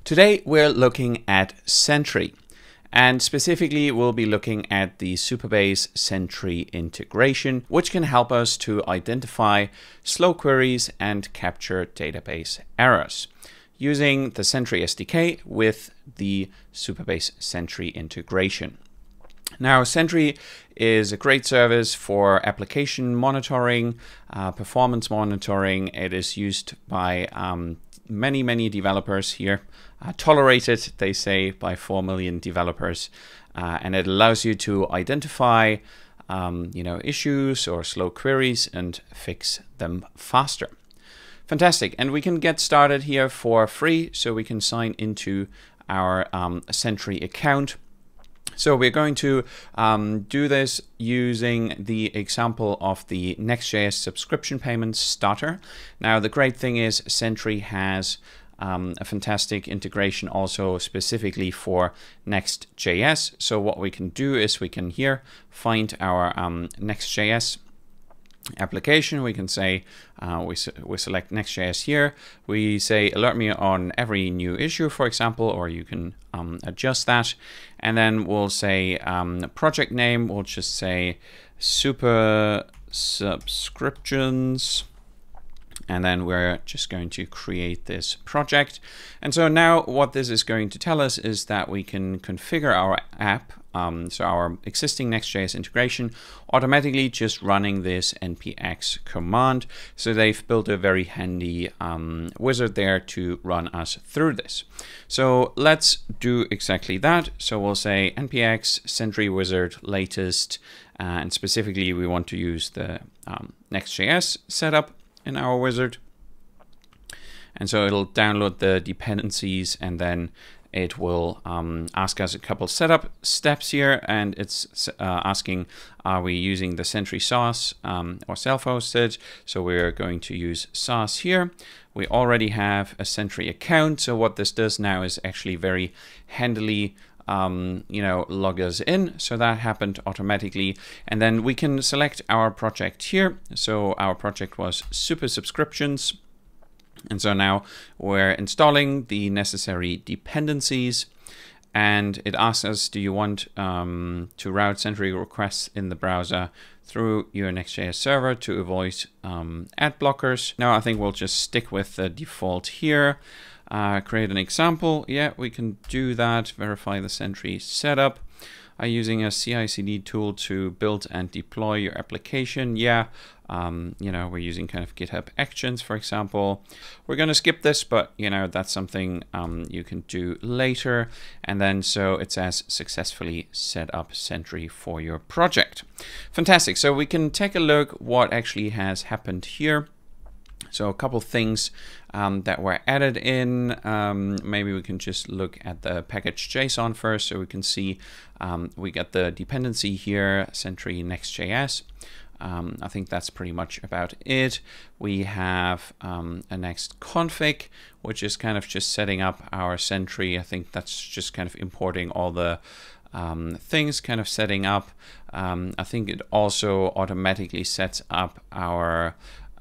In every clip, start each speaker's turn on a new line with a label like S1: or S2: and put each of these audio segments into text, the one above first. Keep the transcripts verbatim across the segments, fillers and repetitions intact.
S1: Today we're looking at Sentry, and specifically we'll be looking at the Supabase Sentry integration, which can help us to identify slow queries and capture database errors using the Sentry S D K with the Supabase Sentry integration. Now, Sentry is a great service for application monitoring, uh, performance monitoring. It is used by um, many, many developers here, uh, tolerated, they say, by four million developers. Uh, and it allows you to identify um, you know, issues or slow queries and fix them faster. Fantastic. And we can get started here for free. So we can sign into our um, Sentry account. So we're going to um, do this using the example of the Next.js subscription payments starter. Now, the great thing is Sentry has um, a fantastic integration also specifically for Next.js. So what we can do is we can here find our um, Next.js application. We can say uh, we, we select Next.js here. We say alert me on every new issue, for example, or you can um, adjust that. And then we'll say um, project name. We'll just say super subscriptions. And then we're just going to create this project. And so now what this is going to tell us is that we can configure our app, um, so our existing Next.js integration, automatically just running this npx command. So they've built a very handy um, wizard there to run us through this. So let's do exactly that. So we'll say npx Sentry wizard latest, uh, and specifically we want to use the um, Next.js setup in our wizard. And so it'll download the dependencies, and then it will um, ask us a couple setup steps here, and it's uh, asking, are we using the Sentry SaaS um, or self-hosted? So we're going to use SaaS here. We already have a Sentry account, so what this does now is actually very handily Um, you know, log us in. So that happened automatically. And then we can select our project here. So our project was Super Subscriptions. And so now we're installing the necessary dependencies. And it asks us, do you want um, to route Sentry requests in the browser through your Next.js server to avoid um, ad blockers? Now I think we'll just stick with the default here. Uh, create an example. Yeah, we can do that. Verify the Sentry setup. Are you using a C I C D tool to build and deploy your application? Yeah, um, you know, we're using kind of GitHub Actions, for example. We're going to skip this, but you know, that's something um, you can do later. And then so it says successfully set up Sentry for your project. Fantastic. So we can take a look what actually has happened here. So a couple things um, that were added in. Um, maybe we can just look at the package JSON first, so we can see um, we got the dependency here, Sentry Next.js. Um, I think that's pretty much about it. We have um, a next config, which is kind of just setting up our Sentry. I think that's just kind of importing all the um, things, kind of setting up. Um, I think it also automatically sets up our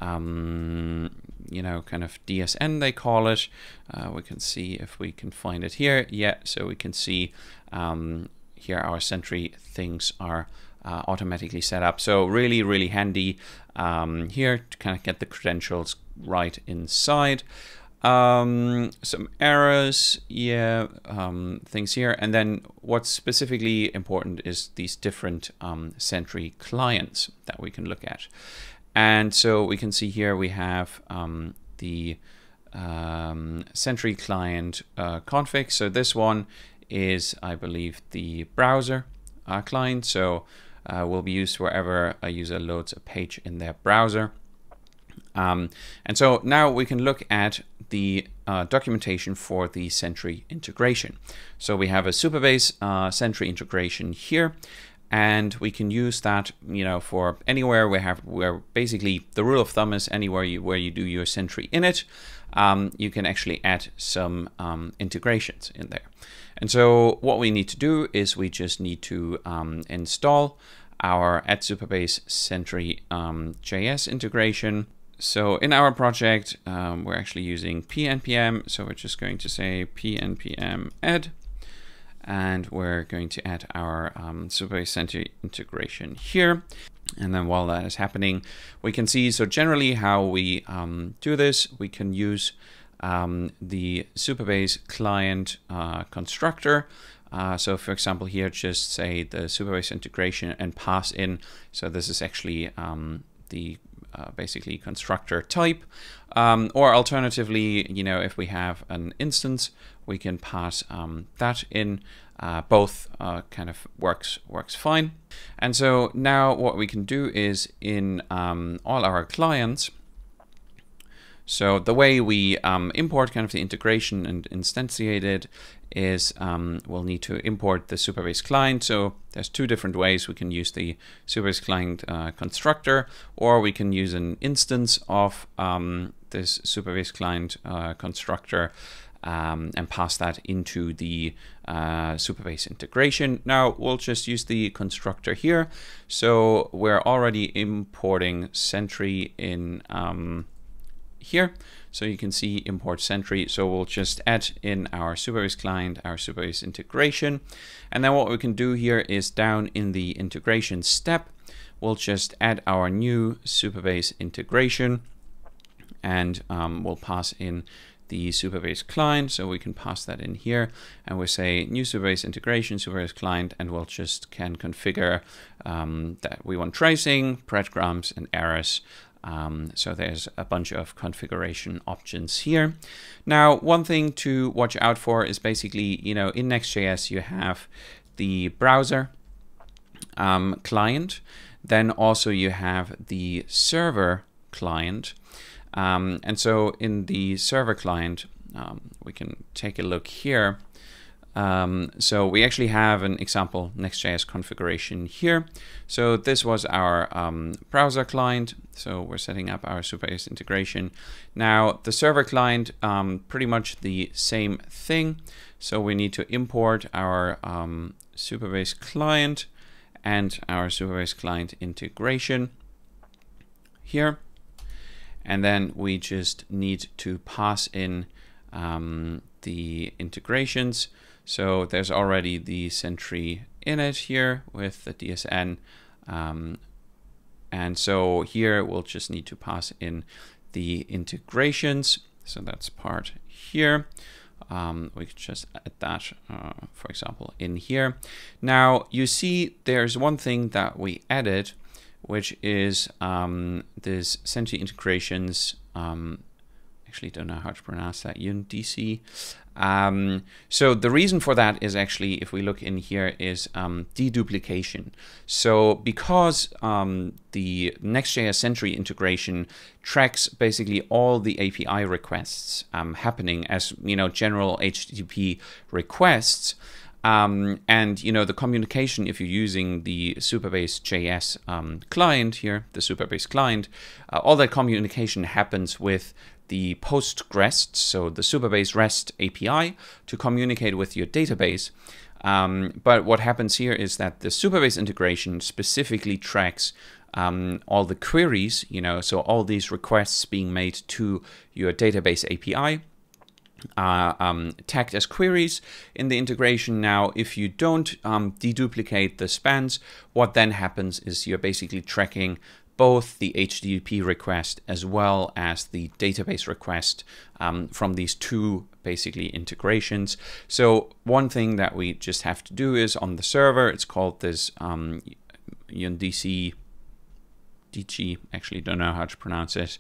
S1: Um, you know, kind of D S N, they call it. Uh, we can see if we can find it here. Yeah, so we can see um, here our Sentry things are uh, automatically set up. So really, really handy um, here to kind of get the credentials right inside. Um, some errors, yeah, um, things here. And then what's specifically important is these different um, Sentry clients that we can look at. And so we can see here we have um, the um, Sentry client uh, config. So this one is, I believe, the browser uh, client. So uh, will be used wherever a user loads a page in their browser. Um, and so now we can look at the uh, documentation for the Sentry integration. So we have a Supabase uh, Sentry integration here. And we can use that, you know, for anywhere we have, where basically the rule of thumb is anywhere you, where you do your Sentry init, um, you can actually add some um, integrations in there. And so what we need to do is we just need to um, install our at Supabase Sentry um, J S integration. so in our project, um, we're actually using P N P M. So we're just going to say P N P M add, and we're going to add our um, Supabase Sentry integration here. And then while that is happening, we can see, so generally how we um, do this, we can use um, the Supabase client uh, constructor. Uh, so for example, here, just say the Supabase integration and pass in. So this is actually um, the uh, basically constructor type. Um, or alternatively, you know, if we have an instance, we can pass um, that in. Uh, both uh, kind of works works fine. And so now what we can do is in um, all our clients, so the way we um, import kind of the integration and instantiate it is um, we'll need to import the Supabase client. So there's two different ways. We can use the Supabase client uh, constructor, or we can use an instance of um, this Supabase client uh, constructor Um, and pass that into the uh, Supabase integration. Now we'll just use the constructor here. So we're already importing Sentry in um, here. So you can see import Sentry. So we'll just add in our Supabase client, our Supabase integration. And then what we can do here is down in the integration step, we'll just add our new Supabase integration, and um, we'll pass in the Supabase client. So we can pass that in here, and we say new Supabase integration, Supabase client, and we'll just can configure um, that we want tracing, breadcrumbs, and errors. Um, so there's a bunch of configuration options here. Now, one thing to watch out for is basically, you know, in Next.js you have the browser um, client, then also you have the server client. Um, and so in the server client, um, we can take a look here. Um, so we actually have an example Next.js configuration here. So this was our um, browser client. So we're setting up our Supabase integration. Now the server client, um, pretty much the same thing. So we need to import our um, Supabase client and our Supabase client integration here. And then we just need to pass in um, the integrations. So there's already the Sentry init here with the D S N. Um, and so here we'll just need to pass in the integrations. So that's part here. Um, we could just add that, uh, for example, in here. Now you see there's one thing that we added, which is um, this Sentry integrations. Um, actually don't know how to pronounce that, U N D C. Um, so the reason for that is actually, if we look in here, is um, deduplication. So because um, the Next.js Sentry integration tracks basically all the A P I requests um, happening as, you know, general H T T P requests. Um, and, you know, the communication, if you're using the Supabase J S um, client here, the Supabase client, uh, all that communication happens with the PostgREST, so the Supabase REST A P I, to communicate with your database. Um, but what happens here is that the Supabase integration specifically tracks um, all the queries, you know, so all these requests being made to your database A P I. Uh, um, tagged as queries in the integration. Now, if you don't um, deduplicate the spans, what then happens is you're basically tracking both the H T T P request as well as the database request um, from these two basically integrations. So one thing that we just have to do is on the server, it's called this um, U N D C D G, actually don't know how to pronounce it,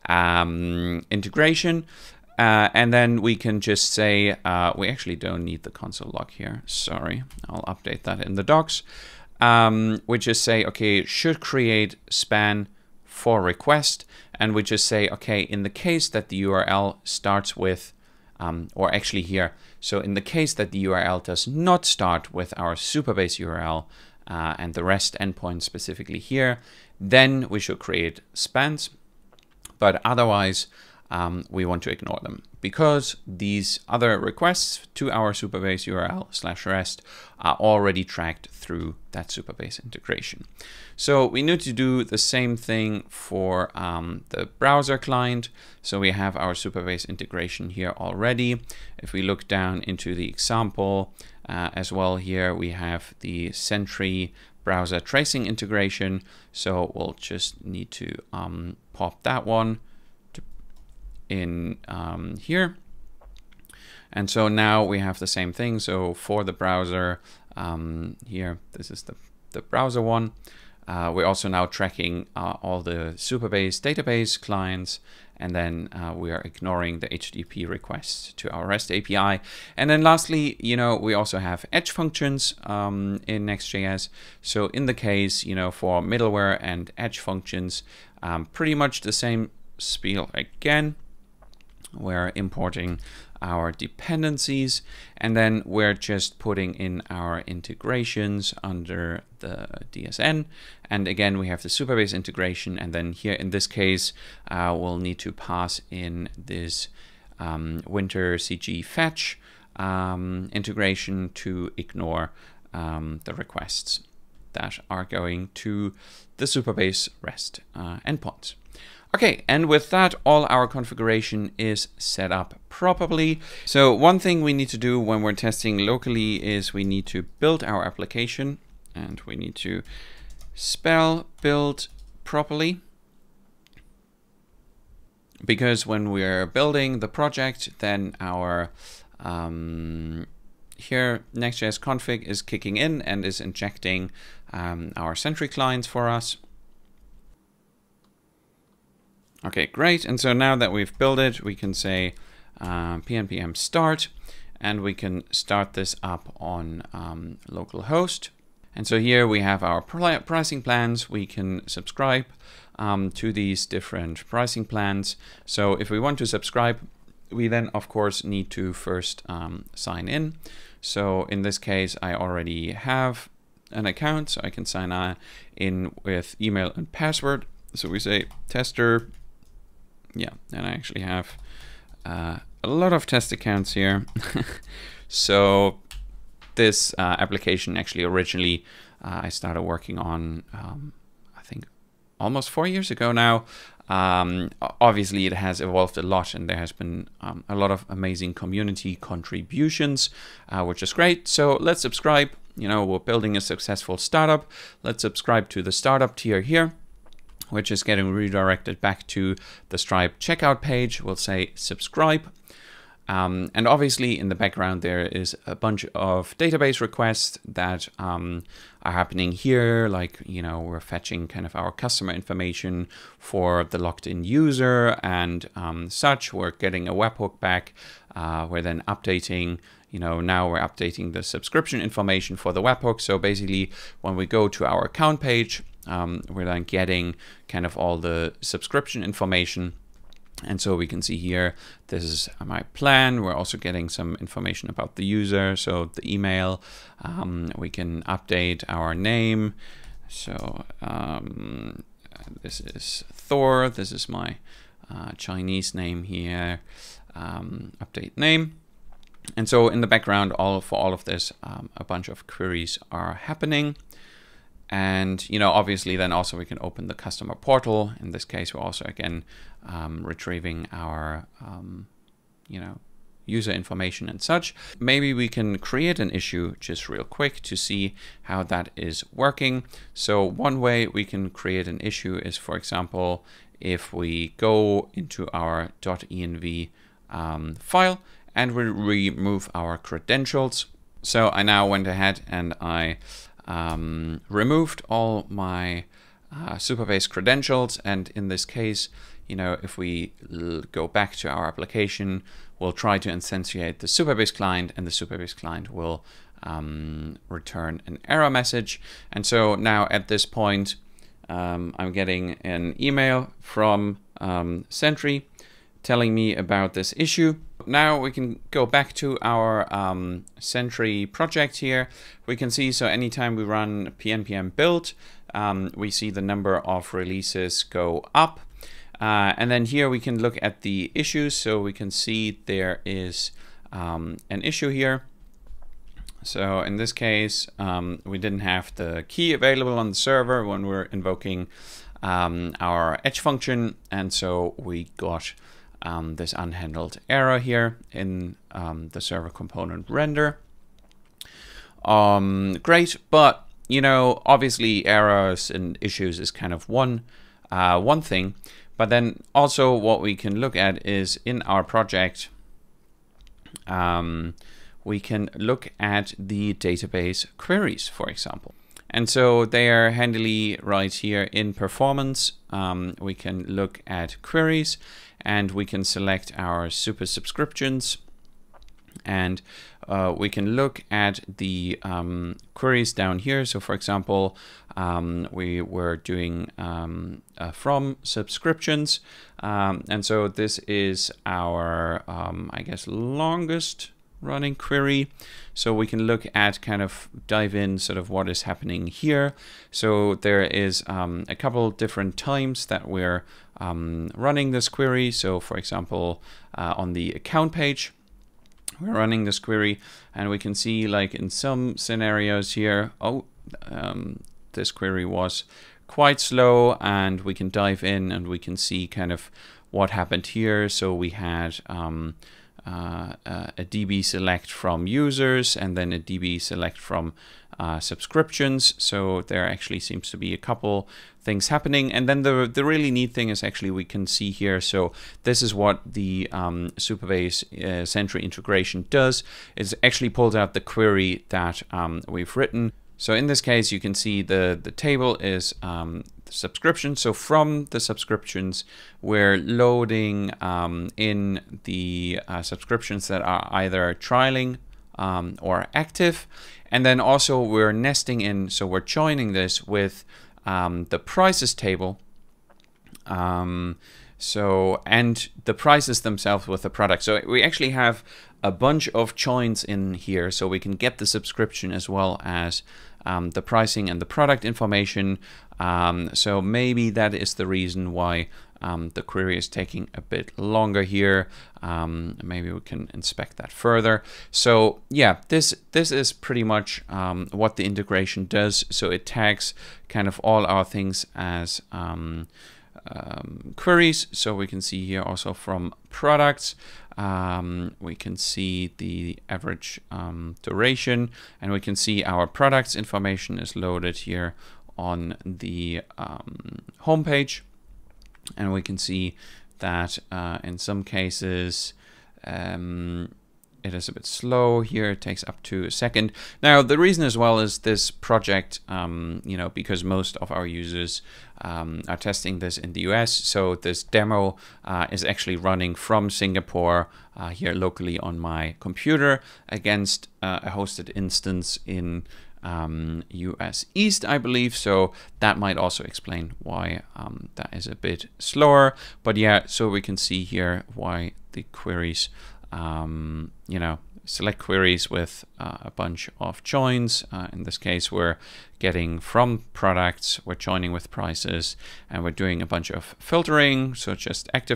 S1: um, integration. Uh, and then we can just say, uh, we actually don't need the console log here. Sorry, I'll update that in the docs. Um, we just say, okay, should create span for request. And we just say, okay, in the case that the U R L starts with, um, or actually here, so in the case that the U R L does not start with our Supabase U R L uh, and the REST endpoint specifically here, then we should create spans. But otherwise, Um, we want to ignore them. because these other requests to our Supabase U R L slash rest are already tracked through that Supabase integration. So we need to do the same thing for um, the browser client. So we have our Supabase integration here already. If we look down into the example uh, as well, here we have the Sentry browser tracing integration. So we'll just need to um, pop that one to in um, here. And so now we have the same thing. So for the browser um, here, this is the, the browser one. Uh, we're also now tracking uh, all the Supabase database clients, and then uh, we are ignoring the H T T P requests to our REST A P I. And then lastly, you know, we also have edge functions um, in Next.js. So in the case, you know, for middleware and edge functions, um, pretty much the same spiel again. We're importing our dependencies, and then we're just putting in our integrations under the D S N. And again, we have the Supabase integration, and then here in this case, uh, we'll need to pass in this um, winter C G fetch um, integration to ignore um, the requests that are going to the Supabase REST uh, endpoints. Okay, and with that, all our configuration is set up properly. So one thing we need to do when we're testing locally is we need to build our application, and we need to spell build properly. Because when we're building the project, then our um, here Next.js config is kicking in and is injecting um, our Sentry clients for us. Okay, great. And so now that we've built it, we can say uh, pnpm start, and we can start this up on um, localhost. And so here we have our pricing plans. We can subscribe um, to these different pricing plans. So if we want to subscribe, we then of course need to first um, sign in. So in this case, I already have an account, so I can sign in with email and password. So we say tester. Yeah, and I actually have uh, a lot of test accounts here. So this uh, application actually originally uh, I started working on, um, I think, almost four years ago now. Um, obviously, it has evolved a lot, and there has been um, a lot of amazing community contributions, uh, which is great. So let's subscribe. You know, we're building a successful startup. Let's subscribe to the startup tier here, which is getting redirected back to the Stripe checkout page. We'll say subscribe. Um, and obviously in the background there is a bunch of database requests that um, are happening here. Like, you know, we're fetching kind of our customer information for the logged in user and um, such. We're getting a webhook back. Uh, we're then updating, you know, now we're updating the subscription information for the webhook. So basically when we go to our account page, Um, we're then getting kind of all the subscription information. And so we can see here, this is my plan. We're also getting some information about the user. So the email, um, we can update our name. So um, this is Thor. This is my uh, Chinese name here. Um, update name. And so in the background, all for all of this, um, a bunch of queries are happening. And, you know, obviously then also we can open the customer portal. In this case, we're also, again, um, retrieving our, um, you know, user information and such. Maybe we can create an issue just real quick to see how that is working. So one way we can create an issue is, for example, if we go into our .env um, file and we remove our credentials. So I now went ahead and I Um, removed all my uh, Supabase credentials, and in this case, you know, if we go back to our application, we'll try to instantiate the Supabase client, and the Supabase client will um, return an error message. And so now at this point, um, I'm getting an email from um, Sentry telling me about this issue. Now we can go back to our um, Sentry project here. We can see, so anytime we run pnpm build, um, we see the number of releases go up. Uh, and then here we can look at the issues. So we can see there is um, an issue here. So in this case, um, we didn't have the key available on the server when we're invoking um, our Edge function. And so we got um, this unhandled error here in um, the server component render. Um, great, but you know, obviously errors and issues is kind of one, uh, one thing. But then also what we can look at is in our project, um, we can look at the database queries, for example. And so they are handily right here in performance. Um, we can look at queries and we can select our super subscriptions. And uh, we can look at the um, queries down here. So for example, um, we were doing um, uh, from subscriptions. Um, and so this is our, um, I guess, longest running query. So we can look at kind of dive in sort of what is happening here. So there is um, a couple different times that we're um, running this query. So for example, uh, on the account page, we're running this query and we can see like in some scenarios here, oh, um, this query was quite slow, and we can dive in and we can see kind of what happened here. So we had um, uh, uh, a D B select from users and then a D B select from uh, subscriptions. So there actually seems to be a couple things happening. And then the, the really neat thing is actually we can see here. So this is what the um, Supabase uh, Sentry integration does. It actually pulls out the query that um, we've written. So in this case, you can see the, the table is um, the subscription. So from the subscriptions, we're loading um, in the uh, subscriptions that are either trialing um, or active. And then also we're nesting in, so we're joining this with um, the prices table. Um, so, and the prices themselves with the product. So we actually have a bunch of joins in here, so we can get the subscription as well as um, the pricing and the product information. Um, so maybe that is the reason why um, the query is taking a bit longer here. Um, maybe we can inspect that further. So yeah, this this is pretty much um, what the integration does. So it tags kind of all our things as um, Um, queries. So we can see here also from products, um, we can see the average um, duration, and we can see our products information is loaded here on the um, home page. And we can see that uh, in some cases um, it is a bit slow here. It takes up to a second. Now, the reason as well is this project, um, you know, because most of our users um, are testing this in the U S. So this demo uh, is actually running from Singapore uh, here locally on my computer against uh, a hosted instance in um, U S East, I believe. So that might also explain why um, that is a bit slower. But yeah, so we can see here why the queries Um, you know, select queries with uh, a bunch of joins. Uh, in this case, we're getting from products, we're joining with prices, and we're doing a bunch of filtering. So just active,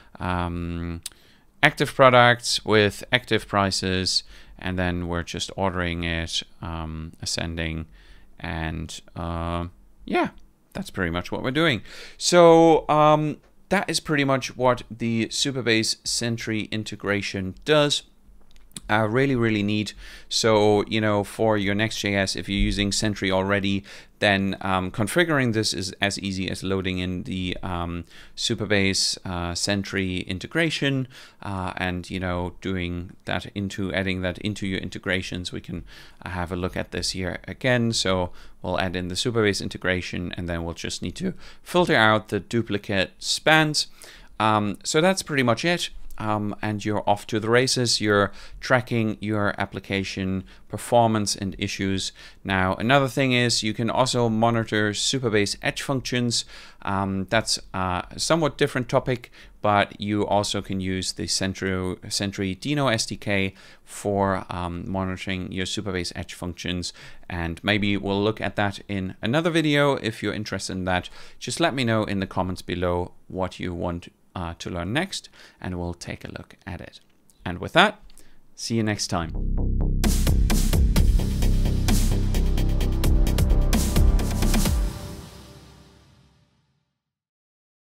S1: um, active products with active prices, and then we're just ordering it, um, ascending, and uh, yeah, that's pretty much what we're doing. So um, that is pretty much what the Supabase Sentry integration does. Uh, really, really neat. So, you know, for your Next.js, if you're using Sentry already, then um, configuring this is as easy as loading in the um, Supabase uh, Sentry integration uh, and, you know, doing that into, adding that into your integrations. We can uh, have a look at this here again. So we'll add in the Supabase integration, and then we'll just need to filter out the duplicate spans. Um, so that's pretty much it. um, and you're off to the races. You're tracking your application performance and issues. Now, another thing is you can also monitor Supabase Edge functions. Um, that's a somewhat different topic, but you also can use the Sentry, Sentry Deno S D K for um, monitoring your Supabase Edge functions. And maybe we'll look at that in another video. If you're interested in that, just let me know in the comments below what you want uh, to learn next, and we'll take a look at it. And with that, see you next time.